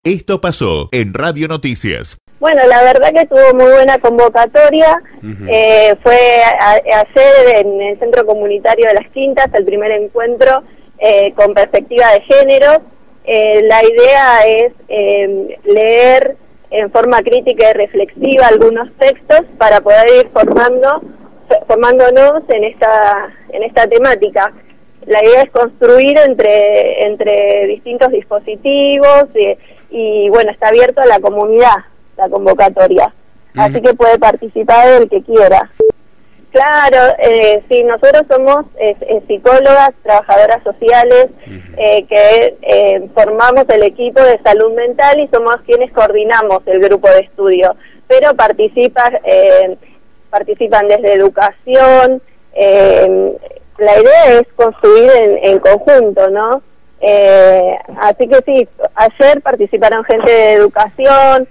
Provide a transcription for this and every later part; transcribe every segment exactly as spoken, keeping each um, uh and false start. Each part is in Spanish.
Esto pasó en Radio Noticias. Bueno, la verdad que tuvo muy buena convocatoria. Uh-huh. eh, fue a, a ayer en el Centro Comunitario de Las Quintas, el primer encuentro eh, con perspectiva de género. Eh, la idea es eh, leer en forma crítica y reflexiva algunos textos para poder ir formando, formándonos en esta, en esta temática. La idea es construir entre, entre distintos dispositivos y, y bueno, está abierto a la comunidad la convocatoria, uh-huh. Así que puede participar el que quiera. Claro, eh, sí, nosotros somos eh, eh, psicólogas, trabajadoras sociales, uh-huh. eh, que eh, formamos el equipo de salud mental y somos quienes coordinamos el grupo de estudio, pero participa, eh, participan desde educación. Eh, la idea es construir en, en conjunto, ¿no? Eh, así que sí, ayer participaron gente de educación,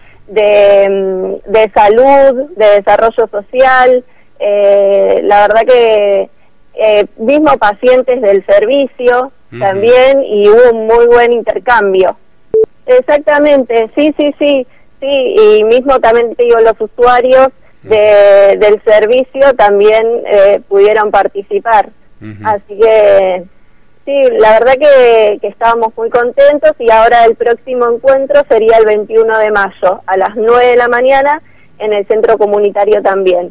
de, de salud, de desarrollo social, eh, la verdad que eh, mismo pacientes del servicio uh-huh. también, y hubo un muy buen intercambio. Exactamente, sí, sí, sí, sí, y mismo también digo, los usuarios de, del servicio también eh, pudieron participar, uh-huh. Así que sí, la verdad que, que estábamos muy contentos, y ahora el próximo encuentro sería el veintiuno de mayo a las nueve de la mañana en el Centro Comunitario también.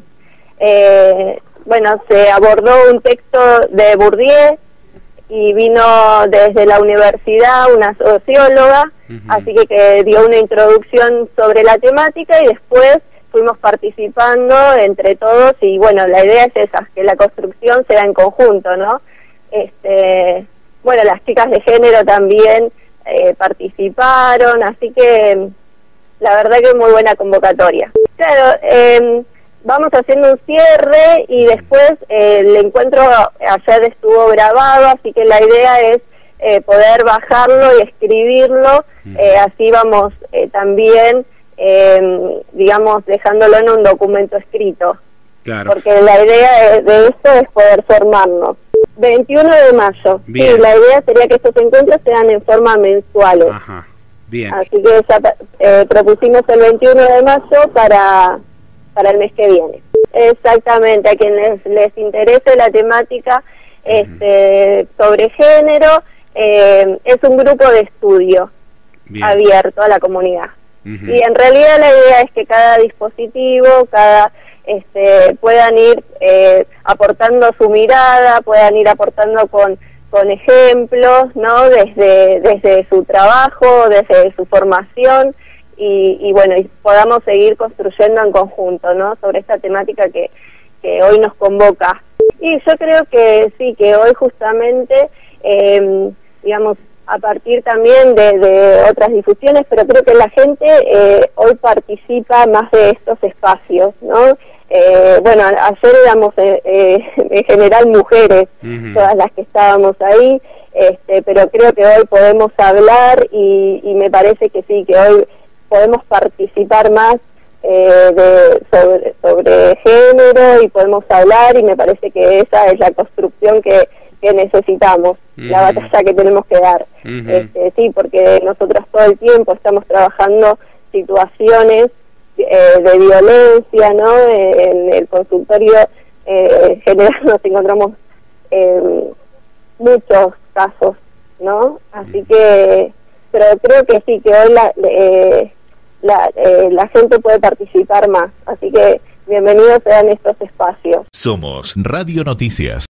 Eh, bueno, se abordó un texto de Bourdieu y vino desde la universidad una socióloga, uh-huh. Así que, que dio una introducción sobre la temática y después fuimos participando entre todos, y bueno, la idea es esa, que la construcción sea en conjunto, ¿no? Este, bueno, las chicas de género también eh, participaron, así que la verdad que muy buena convocatoria. Claro, eh, vamos haciendo un cierre y después eh, el encuentro ayer estuvo grabado, así que la idea es eh, poder bajarlo y escribirlo, eh, así vamos eh, también, eh, digamos, dejándolo en un documento escrito. Claro. Porque la idea de, de esto es poder formarnos. veintiuno de mayo. Bien. Sí, la idea sería que estos encuentros sean en forma mensuales. Ajá. Bien. Así que ya eh, propusimos el veintiuno de mayo para, para el mes que viene. Exactamente, a quienes les interese la temática este, uh-huh. sobre género, eh, es un grupo de estudio Bien. abierto a la comunidad. Uh-huh. Y en realidad la idea es que cada dispositivo, cada... Este, puedan ir eh, aportando su mirada, puedan ir aportando con, con ejemplos, ¿no? Desde, desde su trabajo, desde su formación, y, y bueno, y podamos seguir construyendo en conjunto, ¿no? Sobre esta temática que, que hoy nos convoca. Y yo creo que sí, que hoy justamente, eh, digamos, a partir también de, de otras difusiones, pero creo que la gente eh, hoy participa más de estos espacios, ¿no? Eh, bueno, ayer éramos eh, eh, en general mujeres, uh-huh. todas las que estábamos ahí, este, pero creo que hoy podemos hablar y, y me parece que sí, que hoy podemos participar más eh, de, sobre, sobre género, y podemos hablar, y me parece que esa es la construcción que, que necesitamos, uh-huh. la batalla que tenemos que dar. Uh-huh. este, sí, porque nosotros todo el tiempo estamos trabajando situaciones Eh, de violencia, ¿no? Eh, en el consultorio eh, en general nos encontramos eh, muchos casos, ¿no? Así que, pero creo que sí, que hoy la, eh, la, eh, la gente puede participar más, así que bienvenidos sean estos espacios. Somos Radio Noticias.